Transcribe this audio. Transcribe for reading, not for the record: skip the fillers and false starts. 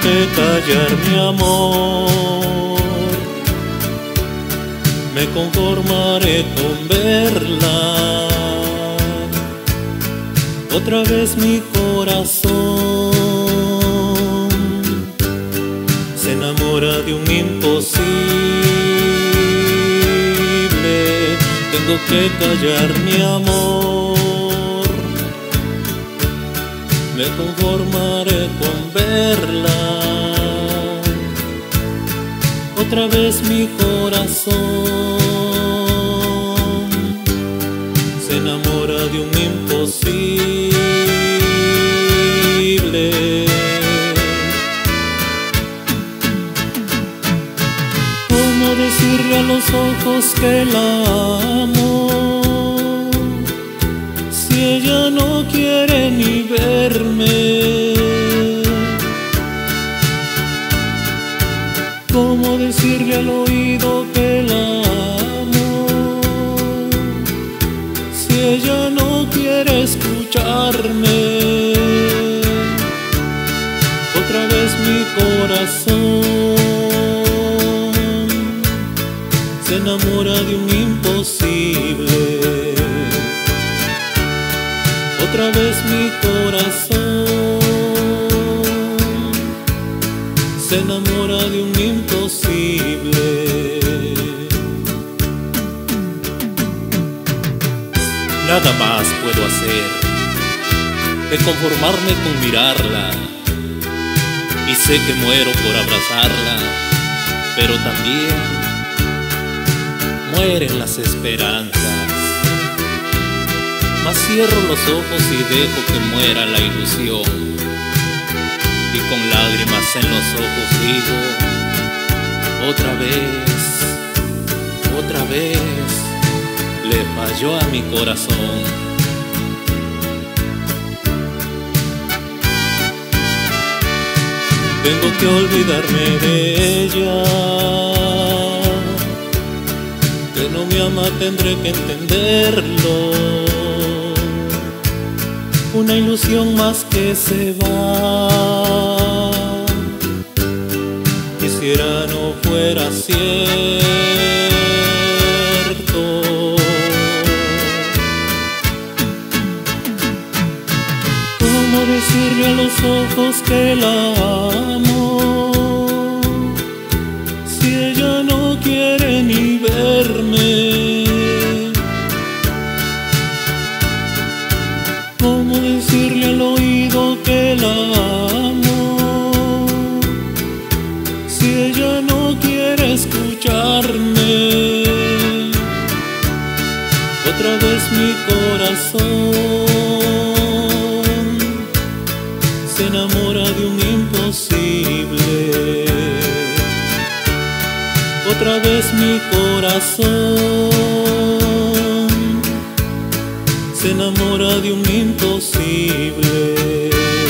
que callar mi amor. Me conformaré con verla. Otra vez mi corazón se enamora de un imposible. Tengo que callar mi amor. Me conformaré con verla. Otra vez mi corazón se enamora de un imposible. ¿Cómo decirle a los ojos que la amo si ella no quiere ni verme? ¿Cómo decirle al oído que la amo si ella no quiere escucharme? Otra vez mi corazón se enamora de un imposible. Otra vez mi corazón se enamora de un imposible. Nada más puedo hacer que conformarme con mirarla, y sé que muero por abrazarla, pero también mueren las esperanzas. Mas cierro los ojos y dejo que muera la ilusión, y con lágrimas en los ojos digo: otra vez le falló a mi corazón. Tengo que olvidarme de ella, que no me ama, tendré que entenderlo. Una ilusión más que se va. Quisiera no fuera cierto. ¿Cómo decirle a los ojos que la amo si ella no quiere ni verme? ¿Cómo decirle al oído que la amo si ella no quiere escucharme? Otra vez mi corazón se enamora de un imposible. Otra vez mi corazón se enamora de un imposible.